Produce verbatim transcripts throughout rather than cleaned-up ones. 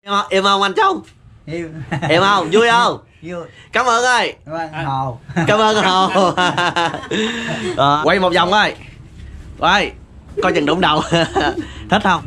Em không, em không anh Châu? Yêu. Em không, vui không? Vui. Cảm ơn ơi. Cảm ơn Hồ. Cảm ơn Hồ. À, quay một vòng ơi. Quay. Coi chừng đụng đầu. Thích không?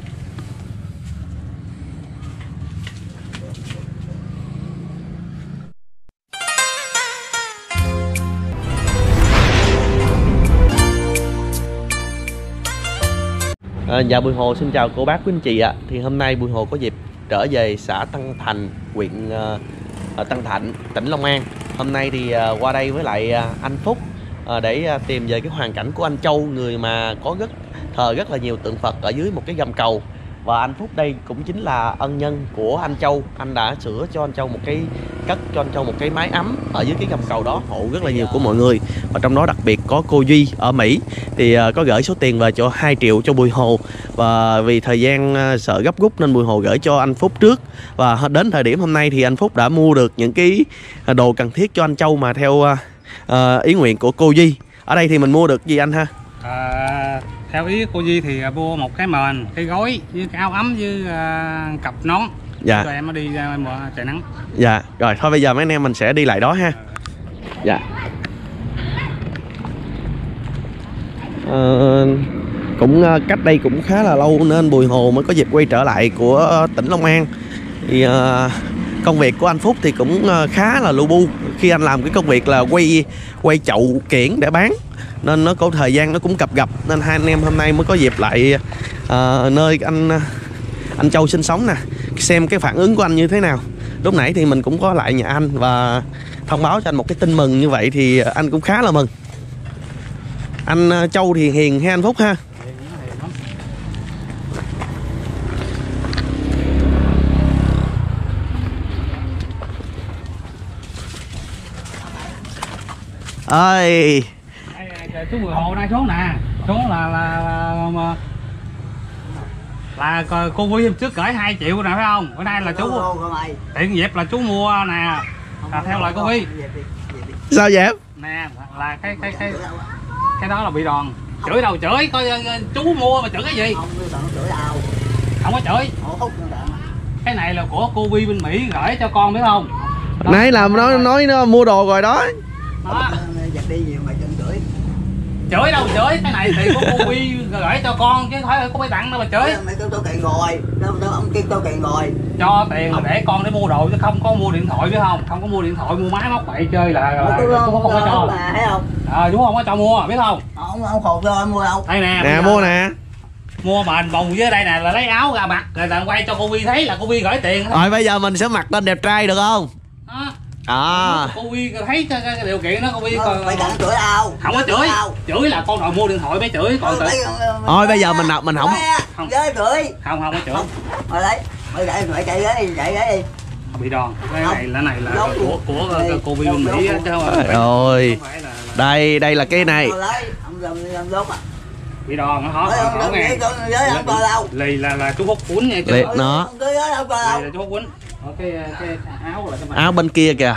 À, dạ Bùi Hồ xin chào cô bác quý anh chị ạ. À. Thì hôm nay Bùi Hồ có dịp trở về xã Tân Thành, huyện uh, Tân Thạnh, tỉnh Long An. Hôm nay thì uh, qua đây với lại uh, anh Phúc uh, để uh, tìm về cái hoàn cảnh của anh Châu, người mà có rất thờ rất là nhiều tượng Phật ở dưới một cái gầm cầu. Và anh Phúc đây cũng chính là ân nhân của anh Châu. Anh đã sửa cho anh Châu một cái cất cho anh Châu một cái mái ấm ở dưới cái gầm cầu đó, hộ rất là nhiều của mọi người. Và trong đó đặc biệt có cô Duy ở Mỹ thì uh, có gửi số tiền về cho hai triệu cho Bùi Hồ. Và vì thời gian uh, sợ gấp rút nên Bùi Hồ gửi cho anh Phúc trước. Và đến thời điểm hôm nay thì anh Phúc đã mua được những cái đồ cần thiết cho anh Châu mà theo uh, uh, ý nguyện của cô Duy. Ở đây thì mình mua được gì anh ha? À, theo ý cô Duy thì mua một cái mền, cái gối với cái áo ấm với uh, cặp nón. Dạ. Rồi em mới đi ra mùa trời nắng. Dạ. Rồi thôi bây giờ mấy anh em mình sẽ đi lại đó ha. Dạ. Ờ, cũng cách đây cũng khá là lâu nên Bùi Hồ mới có dịp quay trở lại của tỉnh Long An. Thì uh, công việc của anh Phúc thì cũng khá là lu bu. Khi anh làm cái công việc là quay quay chậu kiển để bán nên nó có thời gian nó cũng cập gập, nên hai anh em hôm nay mới có dịp lại uh, nơi anh anh Châu sinh sống nè, xem cái phản ứng của anh như thế nào. Lúc nãy thì mình cũng có lại nhà anh và thông báo cho anh một cái tin mừng như vậy thì anh cũng khá là mừng. Anh Châu thì hiền hay anh Phúc ha? Ơi Chú Bùi Hồ nay xuống nè, xuống là là là, là, là cô Duy trước gửi hai triệu nè phải không? Bữa nay là chú tiện dẹp là chú mua nè, là theo lời cô Duy. Sao dẹp? Nè là cái cái cái cái đó là bị đòn. Chửi đâu chửi, coi chú mua mà chửi cái gì? Không có chửi. Cái này là của cô Duy bên Mỹ gửi cho con biết không? Nãy làm nó nói nó mua đồ rồi đó. Đó. Chửi đâu chửi, cái này thì có cô Duy gửi cho con chứ không phải có mấy tặng đâu mà chửi. Mày kêu tao kiện rồi, ông kêu tao kiện rồi. Cho tiền để con để mua đồ chứ không có mua điện thoại biết không? Không có mua điện thoại, mua máy móc bậy chơi là, là, là chú không có cho. Thấy không? À, chú không có cho mua biết không? Ông ông khùng cho em mua đâu? Đây nè. Nè mua nè. Mua mền bồng dưới đây nè, là lấy áo ra mặc rồi là quay cho cô Duy thấy là cô Duy gửi tiền. Rồi bây giờ mình sẽ mặc lên đẹp trai được không? Đó. À. Cô Duy thấy cái, cái điều kiện đó cô Duy còn mày đừng chửi đâu. Không có chửi. Chửi là con đòi mua điện thoại mới chửi còn tự. Thôi bây giờ mình mình không không với chửi. Không không có chửi. Rồi đấy, mày chạy mày chạy ghế đi, chạy ghế đi. Không bị đòn. Cái này là này là của của cô Duy bên Mỹ chứ không. Rồi. Đây đây là cái này. Bị đòn nó hỏi không nghe. Lì là là chú hút cuốn nha chứ. Nó. Lì là chú hút cuốn. Cái cái áo là cái áo bên kia kìa.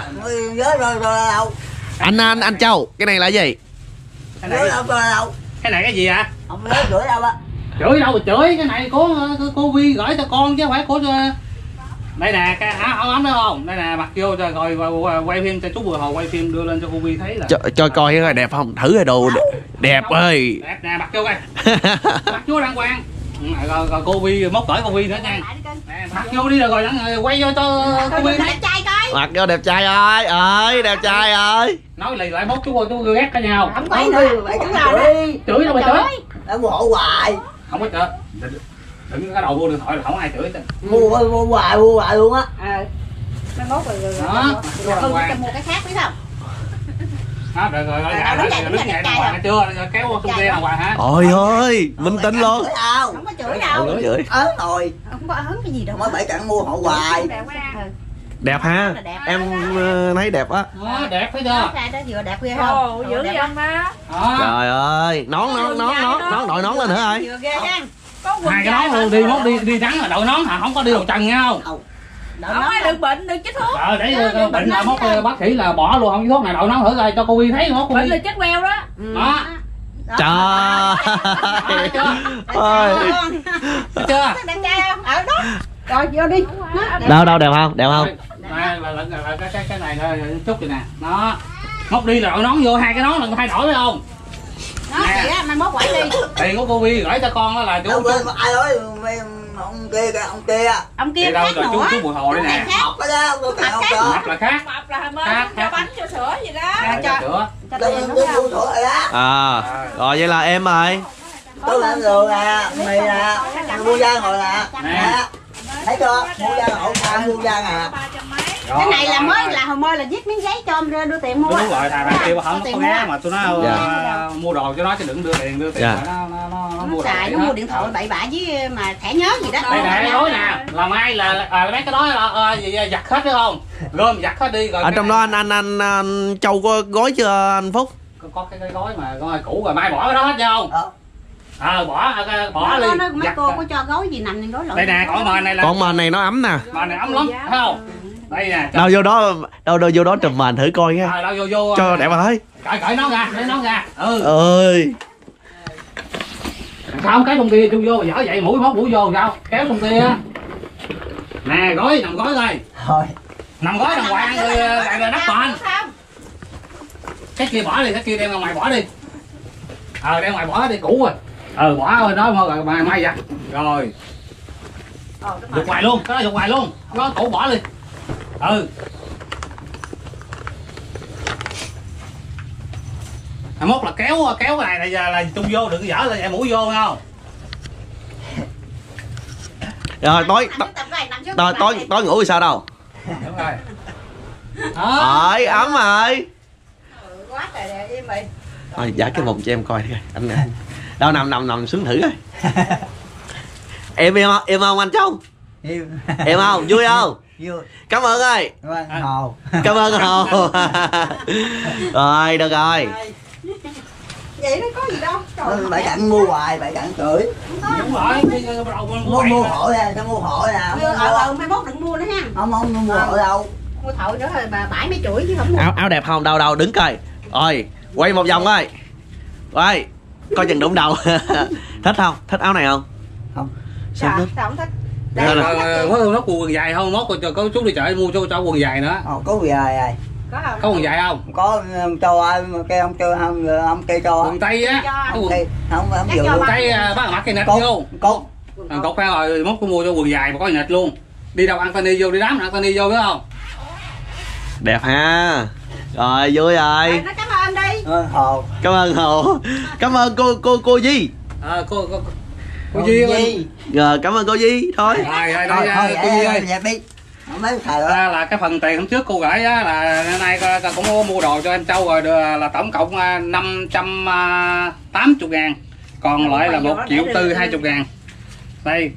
Anh anh anh Châu, cái này là gì? Cái này cái này cái gì ạ? Không nói chửi đâu á. Chửi đâu mà chửi, cái này của cô Vi gửi cho con chứ không phải của. Đây nè, cái áo áo ấm đó không? Đây nè, mặc vô rồi, rồi, rồi quay phim cho chú Bùi Hồ quay phim đưa lên cho cô Vi thấy là. Cho, cho coi cái đẹp không? Thử cái đồ đẹp, đẹp ơi. Đẹp nè, mặc vô coi. Mặc vô đàng hoàng. Rồi, rồi cô Vi móc cởi cô Vi nữa nha. Nè, mặc vô đi rồi rồi quay vô cho cô Vi thấy. Mặc vô đẹp trai ơi, ơi đẹp trai ơi. Nói lì lại mốt chú chú ghét cả nhau. Không có nữa, mày chửi. Chửi đâu mà chửi. Đã mua hộ hoài. Không có chửi. Đừng cái đầu mua điện thoại là không ai chửi. Mua mua hoài mua hoài luôn á. Ờ. Nó mốt rồi rồi. Đó. Không cho mua cái khác biết không? Đó, rồi rồi rồi dạ, đứng dậy đàng hoàng chưa? Kéo tung kia đàng hoàng hả? Ôi ơi, minh tinh luôn. Không có chửi đâu. Không có chửi. Ớn rồi. Không có ớn cái gì đâu. Mới bảy cặn mua hộ hoài. Đẹp ha? Em thấy đẹp á. Đó, đẹp thấy chưa? Đó vừa đẹp ghê không? Ồ, dữ vậy anh má. Trời ơi, nón nón nón nón nón đội nón lên nữa ơi. Vừa ghê ha. Hai cái nón luôn đi mốt đi đi trắng là đội nón hả? Không có đi đồ trần nha không? Không ai đừng bệnh đừng chích thuốc. Ờ để bệnh là mốt bác sĩ là bỏ luôn không chích thuốc này đội nón thử coi cho cô Vi thấy mốt cô Vi. Bệnh là chết queo đó. Đó. Trời ơi. Chưa? Chưa? Đang trai không? Ở đó. Rồi vô đi. Đâu đâu đẹp không? Đẹp không? Đây là, là, là cái cái cái này là chút vậy nè. Nó móc đi là đội nón vô, hai cái nón là thay đổi phải không? Nó chị á, mai mốt quẩy đi. Tiền của cô Vi gửi cho con đó là chú. Đâu quên ai nói ông kia cái ông kia. Ông kia đâu khác rồi chú nữa. chú Bùi Hồ đây nè. Học cái đó, tôi kẹo Học cho. Mập là khác. Mập là bên Khác, cho khác. bánh cho sữa gì đó. Cho Cho sữa. cho Tôi tiền tôi nó tôi thổi rồi đó. À, rồi vậy là em rồi. Tôi làm đường nè, mì nè, mua da ngồi nè. Nè. Thấy chưa? Mua da ngồi ăn mua da nè. cái này là mới là hồi mới là viết miếng giấy cho ông ra đưa tiền mua. Đúng rồi, thằng thằng kia không Tiền có mua. ghé mà tôi nói Dạ. uh, mua đồ cho nó chứ đừng đưa tiền, đưa tiền Dạ. mà nó nó nó, nó Nó mua đồ. xài, vậy nó đó. mua điện thoại bậy bạ với mà thẻ nhớ gì đó. Đây nè, cái gói nè, là mai là à, mấy cái đó là uh, gì, giặt hết phải không? Gom giặt hết đi rồi. Ở cái trong này- đó anh anh anh, anh Châu có gói chưa anh Phúc? có, có cái, cái gói mà gói cũ rồi mai bỏ cái đó hết chưa không? Ờ. Ờ bỏ bỏ Nó, đi. nó, mấy Giặt. cô có cho gói gì nằm trên gói lộn. Đây nè, còn mền này là Còn mền này nó ấm nè. mền này ấm lắm, thấy không? Đây nè. Đâu vô đó, đâu đâu vô đó trùm mền thử coi nha. Rồi đâu vô vô. Cho đẹp ơi. Cởi cởi nó ra, lấy nó ra. Ừ. Ơi. Sao không cái trong kia chui vô dở vậy mũi móc mũi vô sao? Kéo trong kia. Nè, gói nằm gói thôi. Thôi. Nằm gói đàng hoàng rồi lại là đắp toàn. Cái kia bỏ đi, cái kia đem ra ngoài bỏ đi. Ờ đem ngoài bỏ đi cũ rồi. Ờ bỏ rồi đó rồi mai mai giặt. Rồi. Dục ngoài luôn, cái đó dục ngoài luôn. Nó cũ bỏ đi. Ừ. Mai mốt là kéo kéo cái này là là tung vô đừng dở là mũi vô không? Rồi tối tối tối tối ngủ thì sao đâu? Đúng rồi. Đó. Rồi ấm rồi. Quá trời đẹp im mày. Thôi giả cái mùng cho em coi đi anh nè. Đâu nằm nằm nằm xuống thử coi. Em em không? Em không anh Châu? Yêu. Em không? Vui không? Vui. Cảm ơn ơi. Vâng, Hồ. Cảm ơn Hồ. Rồi được rồi. Vậy nó có gì đâu. Trời Bảy cạnh mua hoài, bảy cạnh cưỡi. Đúng rồi, cái- cái đầu mua Mua bậy mua mà. hộ nè, sao mua hộ nè. Ừ, ờ, ờ, mai mốt đừng mua nữa ha. Không không mua hộ đâu. Mua thổi nữa rồi bà bãi mấy chuỗi chứ không mua. Áo áo đẹp không? Đâu đâu đứng coi. Rồi, quay một vòng coi. Rồi, coi chừng đụng đầu. Thích không? Thích áo này không? Không. Sao Sao thích? sao không thích? Sao Rồi, nào? rồi, có nó quần dài không? Mốt cho có chú đi chợ mua cho cho quần dài nữa. Ồ, có dài rồi. Có không? Có quần dài không? Có um, cho ai mà kia ông cho ông ông kia cho. Quần tây á. Cho. Có quần Đây, không không Chắc vừa cho luôn. quần tây à, bác mặc cái nịt Cột, vô. cột. À, cột ra rồi mốt có mua cho quần dài mà có nịt luôn. Đi đâu ăn Tony vô đi đám ăn Tony vô phải không? Đẹp ha. Rồi vui rồi. Rồi, nó cảm ơn đi. Ờ, Hồ. Cảm ơn Hồ. Cảm ơn cô cô cô Di. À, cô cô cô Duy ơi. Rồi cảm ơn cô Di thôi. Rồi rồi Thôi đây thôi cô Duy ơi. vậy vậy đi. Không mấy thầy đó. À, là cái phần tiền hôm trước cô gửi á là hôm nay co- co- cũng có mua đồ cho em Châu rồi đưa- là tổng cộng à, năm trăm tám mươi ngàn, còn lại là một triệu tư hai mươi ngàn. Đây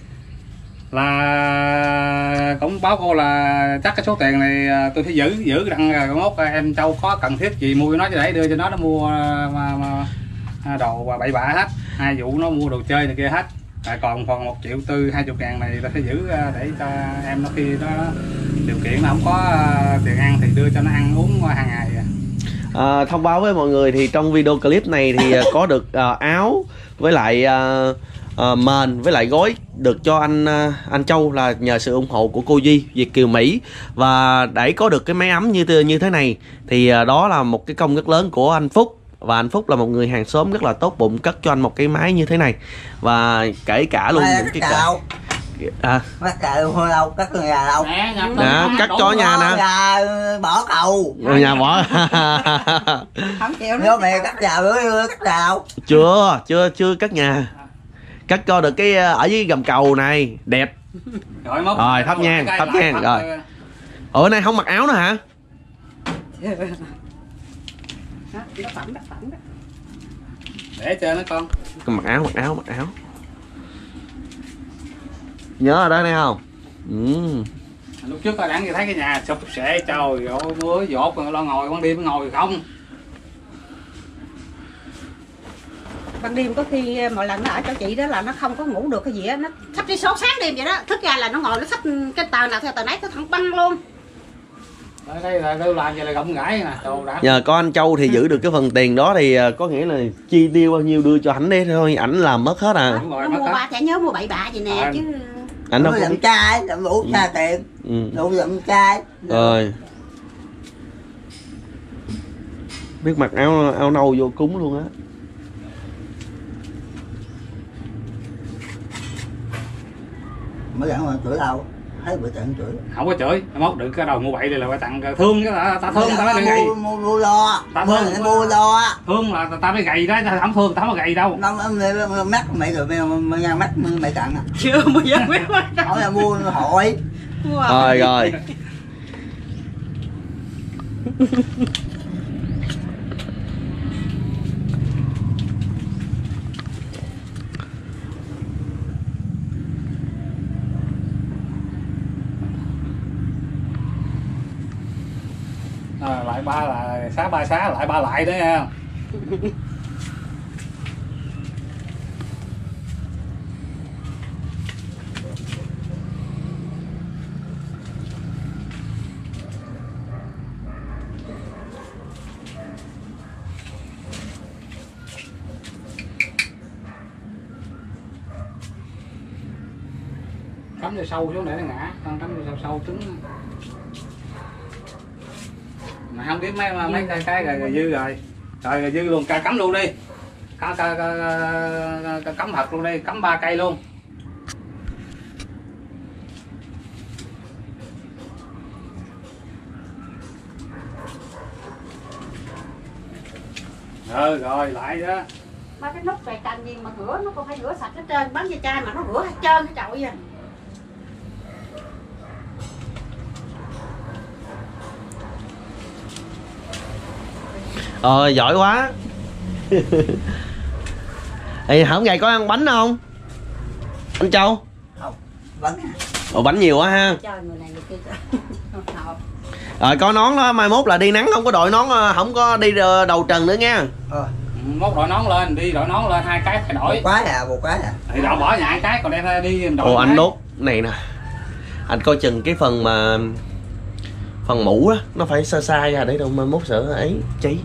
là cũng báo cô là chắc cái số tiền này à, tôi phải giữ giữ đặng à, mốt à, em Châu có cần thiết gì mua cho nó cho để đưa cho nó nó mua à, mà, mà, à, đồ và bậy bạ hết, hai vụ nó mua đồ chơi này kia hết. À, còn phần một triệu tư hai chục ngàn này ta phải giữ à, để cho em nó khi nó điều kiện nó không có à, tiền ăn thì đưa cho nó ăn uống hàng ngày. À, thông báo với mọi người thì trong video clip này thì à, có được à, áo với lại à, à, mền với lại gói được cho anh à, anh Châu là nhờ sự ủng hộ của cô Duy Việt Kiều Mỹ, và để có được cái máy ấm như thế- như thế này thì à, đó là một cái công rất lớn của anh Phúc, và anh Phúc là một người hàng xóm rất là tốt bụng cất cho anh một cái máy như thế này, và kể cả luôn Mai những cắt cái cà cả đâu? à, Cắt cà đâu đâu? Cắt cái nhà đâu? Nè, nhà Nè, cắt chó nhà nè. Nhà bỏ cầu. rồi nhà bỏ. Không chịu Vô nữa. mẹ cắt nhà nữa, cắt nhà đâu? chưa chưa chưa cất nhà, cắt cho được cái à, ở dưới gầm cầu này đẹp. Rồi, mốt, Rồi, thắp nhang, cái thắp lại nhang, thắp rồi. Ủa nay không mặc áo nữa hả? Đó, nó phẩm đó, phẩm đó. để cho nó con. Mặc áo, mặc áo, mặc áo. Nhớ ở đó đây không? Ừ. Lúc trước coi đẳng thì thấy cái nhà sụp sệ trời ơi mới dột rồi lo ngồi ban đêm ngồi không. Ban đêm có khi mỗi lần nó ở chỗ chị đó là nó không có ngủ được cái gì á, nó sắp đi số sáng đêm vậy đó, thức ra là nó ngồi nó xách cái tờ nào theo tờ nấy, nó thẳng băng luôn. Ở đây là tôi làm vậy là gọng gãi nè, đồ đã. Nhờ có anh Châu thì giữ được cái phần tiền đó thì à, có nghĩa là chi tiêu bao nhiêu đưa cho ảnh đấy thôi, ảnh làm mất hết à. Đúng rồi, Nó mất mua hết. ba thẻ nhớ mua bậy bạ gì nè À. chứ. Anh đâu nó có làm biết. trai làm đủ xa tiền Ừ. đủ làm trai Rồi. Biết mặc áo áo nâu vô cúng luôn á. mới dẫn mà chửi đâu thấy bữa trận chửi Không có chửi, mốt đừng cái đầu mua bậy đây là phải tặng thương cái ta, ta thương ta mới gầy. mua mua mua lo Ta mua thương. mua lo Thương là ta mới gầy đó, ta không thương ta không có gầy đâu. nó nó mắt mày rồi mày mày nhăn mắt mày tặng Chưa bao giờ biết hỏi là mua hội Rồi rồi. À, lại ba là xá ba xá lại ba lại đó nha. Cắm vô sâu xuống để nó ngã, con cắm vô sâu sâu trứng. Mà không biết mấy mấy cái cái rồi, rồi dư rồi. Rồi, rồi dư luôn, ca cắm luôn đi. Ca, ca, ca, ca, ca cắm thật luôn đi, cắm ba cây luôn. Rồi rồi lại đó. Ba cái nút về cành gì mà rửa nó còn phải rửa sạch hết trơn, bán ve chai mà nó rửa hết trơn cái chậu vậy. Ờ giỏi quá. Ê, hổng ngày có ăn bánh không anh Châu? không vẫn Ồ, bánh nhiều quá ha. Trời người này người kia. Rồi có nón đó, mai mốt là đi nắng không có đội nón, không có đi đầu trần nữa nha. ờ Mốt đội nón lên, đi đội nón lên hai cái phải đổi. một cái à một cái à Thì đội bỏ nhà cái còn đem đi đổi. Ồ anh cái. đốt này nè, anh coi chừng cái phần mà phần mũ đó nó phải xa xa ra để đâu mai mốt sợ ấy cháy.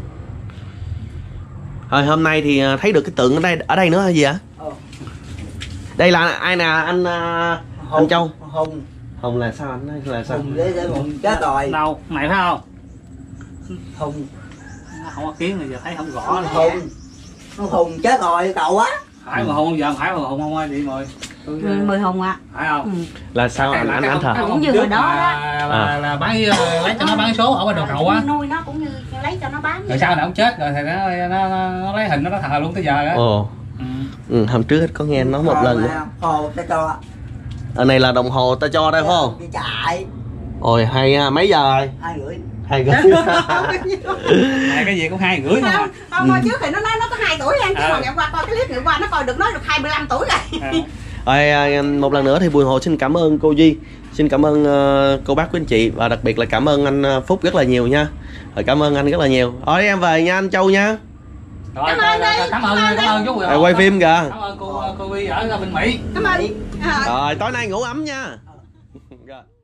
Rồi hôm nay thì thấy được cái tượng ở đây ở đây nữa hay gì ạ? ờ. Đây là ai nè anh uh, anh Châu? Hùng Hùng là sao anh nói là sao? Hùng để để Hùng chết rồi Đâu, này phải không? Hùng Nó không có kiến rồi giờ thấy không rõ nữa. Hùng nó Hùng chết rồi cậu á Phải mà hùng giờ phải mà hùng không ơi chị mời. Tôi, Mười Hùng ạ. phải không? Ừ. Là sao anh anh anh thờ? Cũng như hồi đó là, là, À. là bán lấy cho nó bán số ở bên đầu cầu á. Nuôi nó cũng như lấy cho nó bán. Rồi sau này ông chết rồi thì nó nó, nó, nó lấy hình nó, nó thờ luôn tới giờ đó. Ồ. Ừ. Ừ, hôm trước có nghe nói một lần nữa. Hồ ta cho Ở này là đồng hồ ta cho đây phải không? đi chạy Ôi hay ha, mấy giờ rồi? hai rưỡi Hai rưỡi. Này cái gì cũng hai rưỡi không à. Không, không hồi trước thì nó nói nó có hai tuổi anh chứ À. mà ngày qua coi cái clip ngày qua nó coi được nói được hai mươi lăm tuổi rồi. À. Rồi à, một lần nữa thì Bùi Hồ xin cảm ơn cô Duy, xin cảm ơn uh, cô bác quý anh chị và đặc biệt là cảm ơn anh uh, Phúc rất là nhiều nha. Rồi cảm ơn anh rất là nhiều. Rồi em về nha anh Châu nha. Rồi, Cảm ơn đi, cảm ơn cảm ơn cảm ơn chú Rồi quay phim kìa. Cảm ơn cô cô Vi ở bên Mỹ. Cảm ơn. À. Rồi tối nay ngủ ấm nha. Rồi.